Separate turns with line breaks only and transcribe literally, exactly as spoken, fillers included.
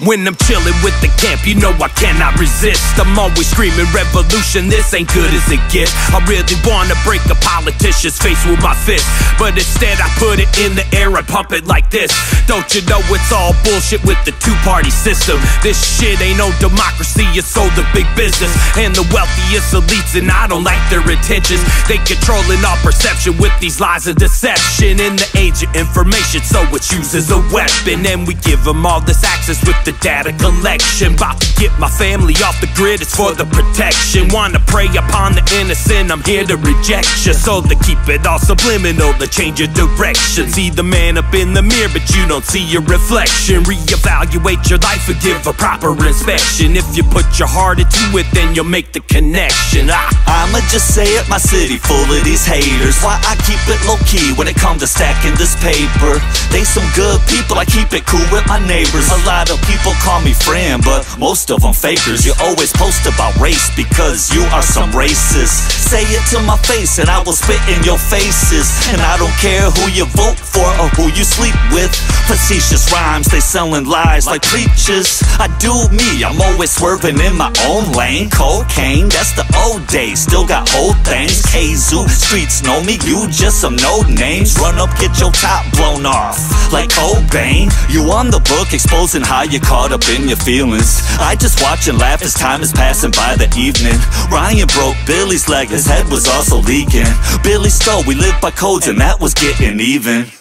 When I'm chilling with the camp, you know I cannot resist. I'm always screaming revolution, this ain't good as it gets. I really wanna break a politician's face with my fist, but instead I put it in the air and pump it like this. Don't you know it's all bullshit with the two-party system? This shit ain't no democracy, it's all the big business and the wealthiest elites, and I don't like their intentions. They controlling our perception with these lies and deception. In the age of information, so it's used as a weapon, and we give them all this access with the data collection. About to get my family off the grid, it's for the protection. Wanna prey upon the innocent, I'm here to reject you. So to keep it all subliminal, to change your direction. See the man up in the mirror, but you don't see your reflection. Reevaluate your life and give a proper inspection. If you put your heart into it, then you'll make the connection. ah.
I'ma just say it, my city full of these haters. Why I keep it low-key when it comes to stacking this paper. They some good people, I keep it cool with my neighbors. A lot of people call me friend, but most of them fakers. You always post about race because you are some racist. Say it to my face and I will spit in your faces. And I don't care who you vote for or who you sleep with. Facetious rhymes, they selling lies like preachers. I do me, I'm always swerving in my own lane. Cocaine, that's the old days, still got old things. K-Zoo, streets know me, you just some no names. Run up, get your top blown off like Cobain. You on the book, exposing how you caught up in your feelings. I just watch and laugh as time is passing by the evening. Ryan broke Billy's leg, his head was also leaking. Billy stole, we lived by codes and that was getting even.